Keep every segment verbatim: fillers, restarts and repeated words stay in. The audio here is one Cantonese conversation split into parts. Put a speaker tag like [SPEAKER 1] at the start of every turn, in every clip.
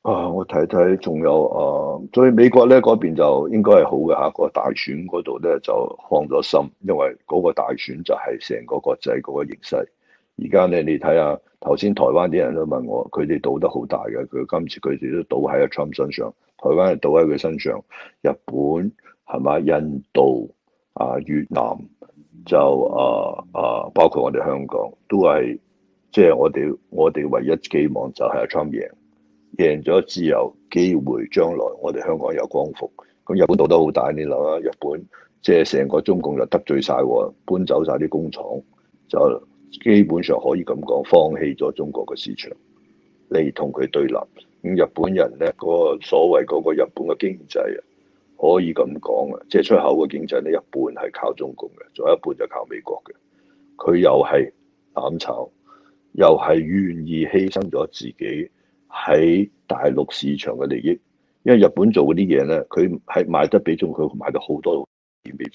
[SPEAKER 1] 啊，我睇睇，仲有啊，所以美國咧嗰邊就應該係好嘅嚇，個大選嗰度咧就放咗心，因為嗰個大選就係成個國際嗰個形勢。而家咧你睇下，頭先台灣啲人都問我，佢哋賭得好大嘅，佢今次佢哋都賭喺阿 Trump 身上，台灣係賭喺佢身上，日本係咪？印度啊、越南就啊啊，包括我哋香港都係，即係我哋我哋唯一寄望就係阿 Trump 贏。贏咗自由機會，將來我哋香港有光復。咁日本賭得好大，你諗下，日本即係成個中共就得罪晒，搬走晒啲工廠，就基本上可以咁講，放棄咗中國嘅市場嚟同佢對立。咁日本人咧，嗰個所謂嗰個日本嘅經濟啊，可以咁講啊，即係出口嘅經濟咧，一半係靠中共嘅，仲有一半就靠美國嘅。佢又係攬炒，又係願意犧牲咗自己喺大陸市場嘅利益，因為日本做嗰啲嘢咧，佢係賣得比中國佢賣得好多錢俾。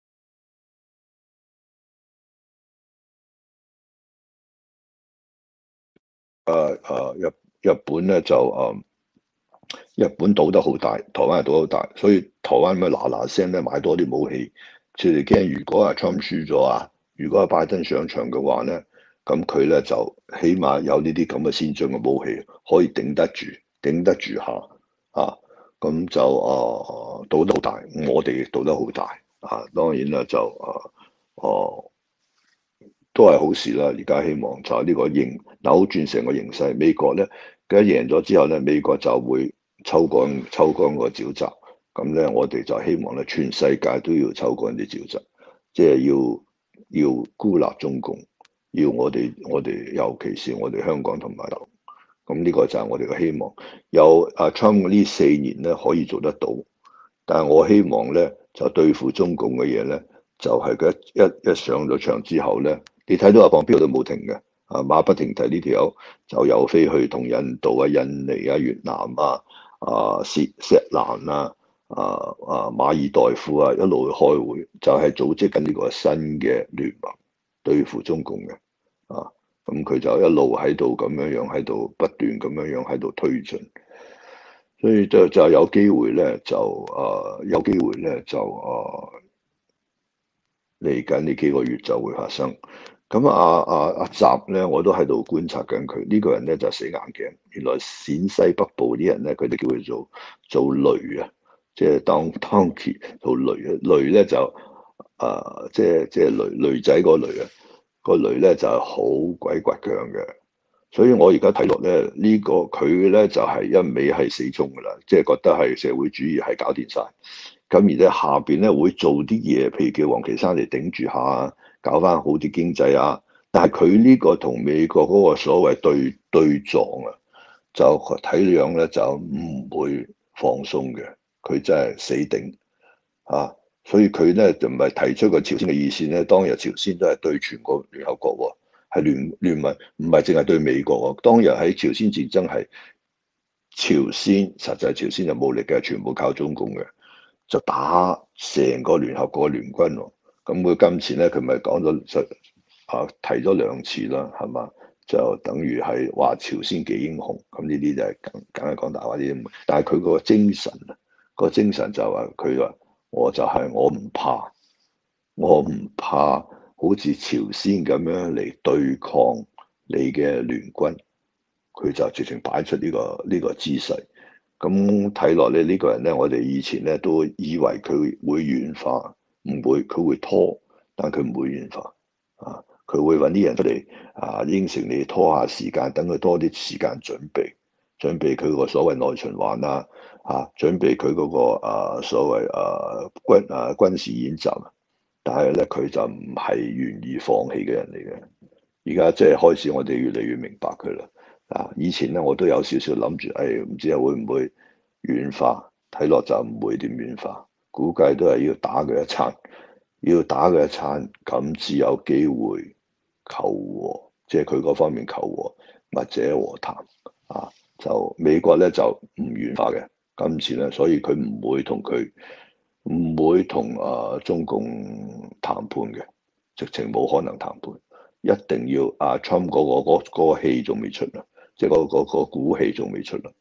[SPEAKER 1] 誒誒日日本咧就誒、呃、日本賭得好大，台灣係賭得好大，所以台灣咪嗱嗱聲咧買多啲武器，佢哋驚如果阿 Trump 輸咗啊，如果阿拜登上場嘅話咧，咁佢咧就起碼有呢啲咁嘅先進嘅武器可以頂得住，頂得住下啊，咁就誒、呃、賭得好大，我哋亦賭得好大啊，當然啦就誒誒。呃呃都係好事啦！而家希望就係呢個形扭轉成個形勢。美國咧，佢一贏咗之後咧，美國就會抽乾抽乾個沼澤。咁咧，我哋就希望咧，全世界都要抽乾啲沼澤，即係要要孤立中共，要我哋我哋尤其是我哋香港同埋大陸。咁呢個就係我哋嘅希望。有阿 Trump 呢四年咧可以做得到，但係我希望咧就對付中共嘅嘢咧，就係佢一一一上咗場之後咧。你睇到阿龐彪都冇停嘅，啊馬不停蹄呢條友就又飛去同印度啊、印尼啊、越南啊、啊錫錫蘭啊、啊啊馬爾代夫啊一路去開會，就係、是、組織緊呢個新嘅聯盟對付中共嘅，啊咁佢就一路喺度咁樣樣喺度不斷咁樣樣喺度推進，所以就就有機會咧就啊有機會咧就啊嚟緊呢幾個月就會發生。咁啊啊阿習咧，我都喺度觀察緊佢呢個人咧就死硬頸。原來陝西北部啲人咧，佢哋叫佢做做雷啊，即係當當期做雷啊。雷咧就啊，即係即係雷雷仔個雷啊，個雷咧就係好鬼倔強嘅。所以我而家睇落咧，呢個佢咧就係一味係死忠噶啦，即係覺得係社會主義係搞掂晒。咁而咧下邊咧會做啲嘢，譬如叫王岐山嚟頂住下，搞翻好啲經濟啊。但係佢呢個同美國嗰個所謂對對撞啊，就睇樣咧就唔會放鬆嘅。佢真係死頂啊！所以佢咧就唔係提出個朝鮮嘅意思咧，當日朝鮮都係對全個聯合國喎，係聯聯盟，唔係淨係對美國喎。當日喺朝鮮戰爭係朝鮮，實際朝鮮就冇力嘅，全部靠中共嘅。就打成個聯合國聯軍喎，咁佢今次咧佢咪講咗啊提咗兩次啦，係嘛？就等於係話朝鮮幾英雄，咁呢啲就係梗梗係講大話啲。但係佢個精神啊，個精神就話佢話我就係我唔怕，我唔怕好似朝鮮咁樣嚟對抗你嘅聯軍，佢就直情擺出呢個呢個姿勢。咁睇落咧，呢個人咧，我哋以前咧都以為佢會軟化，唔會，佢會拖，但佢唔會軟化啊！佢會揾啲人出嚟啊，應承你拖下時間，等佢多啲時間準備，準備佢個所謂內循環啊，啊，準備佢嗰個啊所謂啊軍啊軍事演習，但係咧佢就唔係願意放棄嘅人嚟嘅。而家即係開始，我哋越嚟越明白佢啦。啊！以前咧，我都有少少諗住，誒、哎、唔知係會唔會軟化？睇落就唔會點軟化，估計都係要打佢一餐，要打佢一餐，咁至有機會求和，即係佢嗰方面求和或者和談。啊，就美國咧就唔軟化嘅，今次咧，所以佢唔會同佢唔會同啊中共談判嘅，直情冇可能談判，一定要阿 Trump 嗰個嗰嗰個氣仲未出啊！即係嗰嗰個股氣仲未出啦，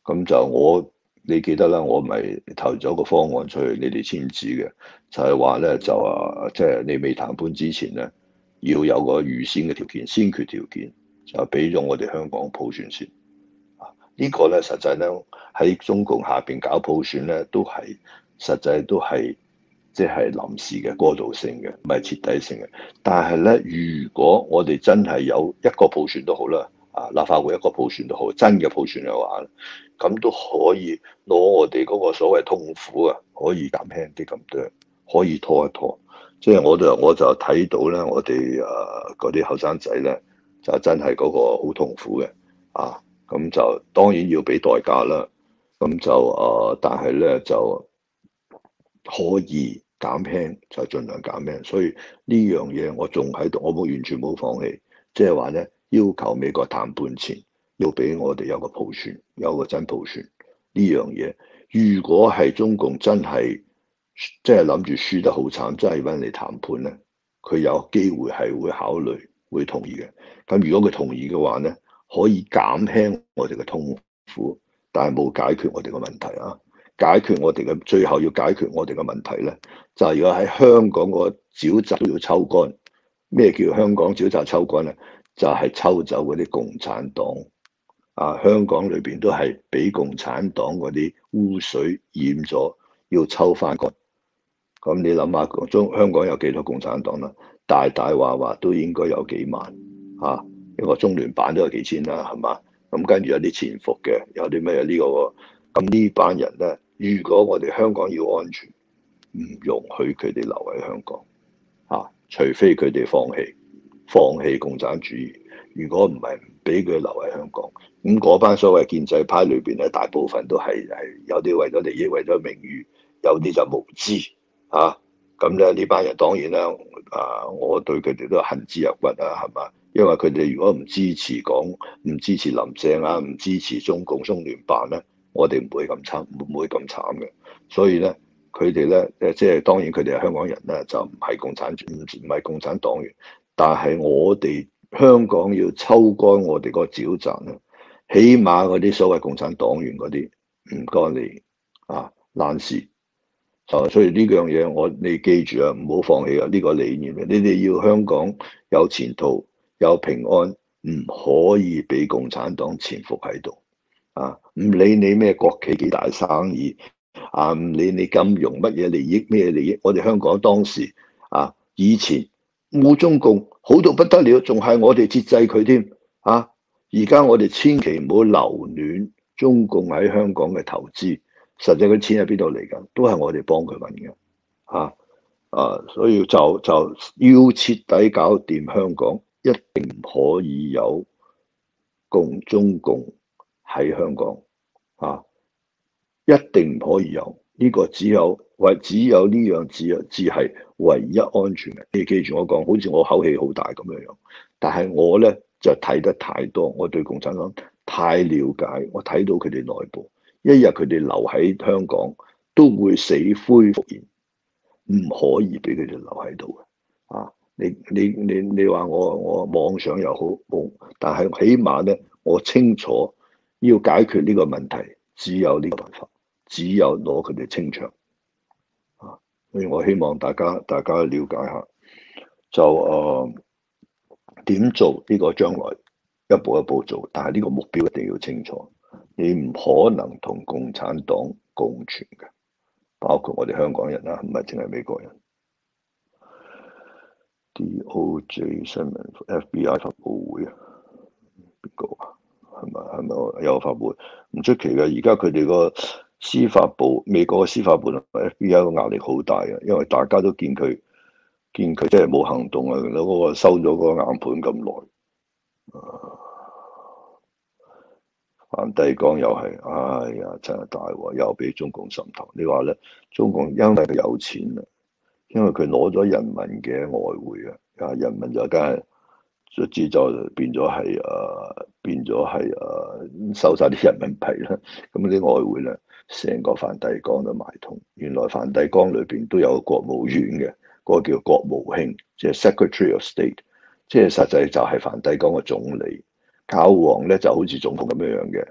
[SPEAKER 1] 咁就我你記得啦，我咪投咗個方案出去，你哋簽字嘅，就係話咧就話即係你未談判之前咧，要有個預先嘅條件，先決條件就俾咗我哋香港普選先。啊，呢個咧實際咧喺中共下邊搞普選咧，都係實際都係即係臨時嘅過渡性嘅，唔係徹底性嘅。但係咧，如果我哋真係有一個普選都好啦。啊！立法會一個普選都好，真嘅普選嘅話，咁都可以攞我哋嗰個所謂痛苦啊，可以減輕啲咁多，可以拖一拖。即係我就我就睇到咧，我哋誒嗰啲後生仔咧，就真係嗰個好痛苦嘅啊！咁就當然要俾代價啦。咁就誒、呃，但係咧就可以減輕，就盡量減輕。所以呢樣嘢我仲喺度，我冇完全冇放棄，即係話咧。要求美國談判前要俾我哋有個普選，有個真普選呢樣嘢。如果係中共真係即係諗住輸得好慘，真係揾你談判咧，佢有機會係會考慮會同意嘅。咁如果佢同意嘅話咧，可以減輕我哋嘅痛苦，但係冇解決我哋嘅問題啊！解決我哋嘅最後要解決我哋嘅問題咧，就係如果喺香港個沼澤都要抽乾。咩叫香港沼澤抽乾咧？就係抽走嗰啲共產黨啊！香港裏邊都係俾共產黨嗰啲污水染咗，要抽翻乾。咁你諗下，中香港有幾多共產黨啦？大大話話都應該有幾萬啊！一個中聯辦都有幾千啦，係嘛？咁跟住有啲潛伏嘅，有啲咩呢個？咁呢班人咧，如果我哋香港要安全，唔容許佢哋留喺香港啊！除非佢哋放棄。放棄共產主義，如果唔係唔俾佢留喺香港，咁嗰班所謂建制派裏邊咧，大部分都係係有啲為咗利益，為咗名譽，有啲就無知嚇。咁咧呢班人當然啦，啊，我對佢哋都恨之入骨啊，係嘛？因為佢哋如果唔支持港，唔支持林鄭啊，唔支持中共中聯辦咧，我哋唔會咁慘，唔會咁慘嘅。所以咧，佢哋咧誒，即係當然佢哋係香港人咧，就唔係共產唔唔係共產黨員。但係我哋香港要抽乾我哋個沼澤咧，起碼嗰啲所謂共產黨員嗰啲唔該你啊，爛事啊！所以呢樣嘢我你記住啊，唔好放棄啊！呢個理念嘅，你哋要香港有前途、有平安，唔可以俾共產黨潛伏喺度啊！唔理你咩國企幾大生意啊，唔理你金融乜嘢利益咩利益，我哋香港當時啊以前。冇中共好到不得了，仲係我哋節制佢添啊！而家我哋千祈唔好留戀中共喺香港嘅投資，實際嘅錢喺邊度嚟㗎？都係我哋幫佢揾嘅嚇啊！所以就就要徹底搞掂香港，一定唔可以有共中共喺香港啊！一定唔可以有。呢個只有為只有呢樣只只係唯一安全嘅。你記住我講，好似我口氣好大咁樣樣，但係我咧就睇得太多，我對共產黨太了解，我睇到佢哋內部，一日佢哋留喺香港都會死灰復燃，唔可以俾佢哋留喺度嘅。啊，你你你你話我我妄想又好，但係起碼咧，我清楚要解決呢個問題，只有呢個辦法。只有攞佢哋清場啊！所以我希望大家大家了解下，就誒點、呃、做呢個將來一步一步做，但係呢個目標一定要清楚。你唔可能同共產黨共存嘅，包括我哋香港人啦，唔係淨係美國人。D O J 新聞 F B I 發佈會啊，邊個啊？係咪係咪有發佈會？唔出奇嘅，而家佢哋個司法部，美國嘅司法部同 F B I 個壓力好大啊，因為大家都見佢見佢即係冇行動啊，嗰個收咗嗰個硬盤咁耐。梵蒂岡又係，哎呀真係大鑊，又俾中共滲透。你話咧，中共因為佢有錢啊，因為佢攞咗人民嘅外匯啊，啊人民就梗係卒之就變咗係誒，變咗係誒收晒啲人民幣啦，咁啲外匯咧。成個梵蒂岡都買通，原來梵蒂岡裏邊都有個國務院嘅，嗰、那個叫國務卿，即係 Secretary of State，即係實際就係梵蒂岡嘅總理。教皇咧就好似總統咁樣樣嘅，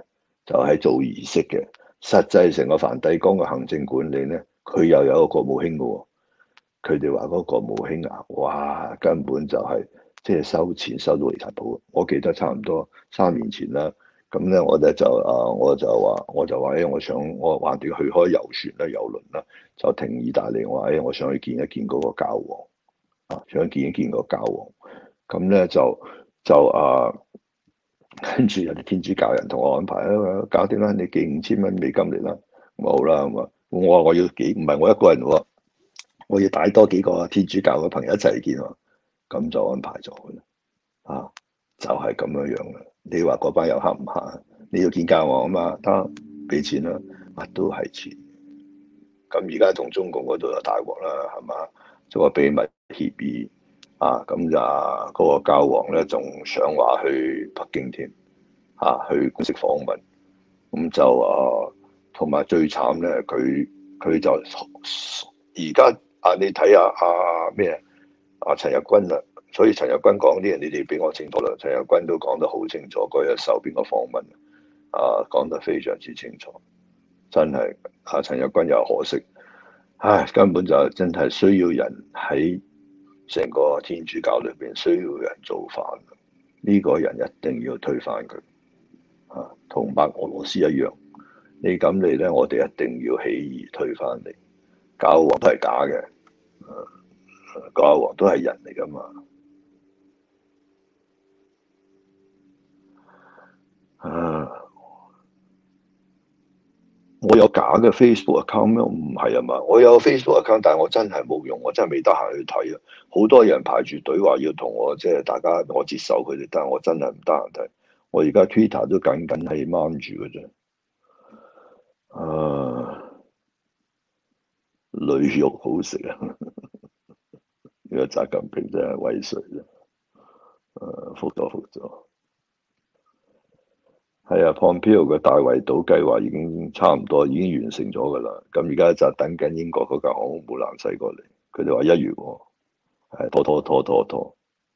[SPEAKER 1] 就係做儀式嘅。實際成個梵蒂岡嘅行政管理咧，佢又有一個國務卿嘅喎。佢哋話嗰個國務卿啊，哇，根本就係即係收錢收到離曬譜。我記得差唔多三年前啦，咁咧我咧就啊，我就話我就話誒，我想我橫掂去開遊船啦、遊輪啦，就停意大利。我話誒，我想去見一見嗰個教皇啊，想見一見個教皇。咁咧就就啊，跟住有啲天主教人同我安排啊，搞掂啦，你寄五千蚊美金嚟啦，咁好啦，咁啊，我話我要幾唔係我一個人喎。我要帶多幾個天主教嘅朋友一齊見喎，咁就安排咗啦。啊，就係咁樣樣嘅。你話嗰班遊客唔客？你要見教皇啊嘛，得俾錢啦，乜都係錢。咁而家同中共嗰度就大鑊啦，係嘛？做個秘密協議啊，咁就嗰個教皇咧仲想話去北京添，啊，去公式訪問。咁就啊，同埋最慘咧，佢佢就而家。啊！你睇下啊咩啊？陳日君啦，所以陳日君講啲嘢，你哋比我清楚啦。陳日君都講得好清楚，嗰日受邊個訪問啊，講得非常之清楚，真係啊！陳日君又可惜，唉，根本就真係需要人喺成個天主教裏邊需要人做飯，呢個人一定要推翻佢啊，同白俄羅斯一樣。你咁你咧，我哋一定要起義推翻你。教皇都係假嘅，教皇都係人嚟噶嘛。啊，我有假嘅 Facebook account 咩？唔係啊嘛，我有 Facebook account，但係我真係冇用，我真係未得閒去睇啊。好多人排住隊話要同我，即係大家我接受佢哋，但係我真係唔得閒睇。我而家 Twitter 都緊緊係掹住嘅啫。啊，女肉好食啊！呢個習近平真係威水啫。誒，服咗服咗。係啊，Pompeo 嘅大圍島計劃已經差唔多，已經完成咗噶啦。咁而家就等緊英國嗰架航空母艦駛過嚟。佢哋話一月喎，係拖拖拖拖拖。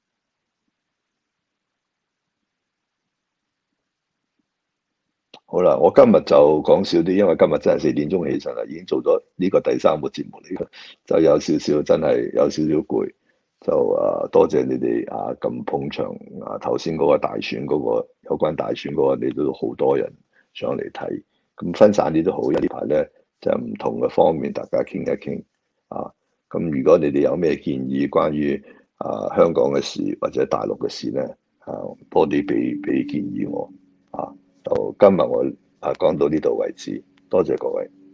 [SPEAKER 1] 好啦，我今日就講少啲，因為今日真係四點鐘起身啦，已經做咗呢個第三個節目嚟嘅，就有少少真係有少少攰。就啊，多謝你哋啊咁捧場啊！頭先嗰個大選嗰個有關大選嗰個，你都好多人上嚟睇，咁分散啲都好。有呢排咧就唔同嘅方面，大家傾一傾啊。咁如果你哋有咩建議關於啊香港嘅事或者大陸嘅事咧，啊多啲俾俾建議我啊。就今日我啊講到呢度為止，多謝各位。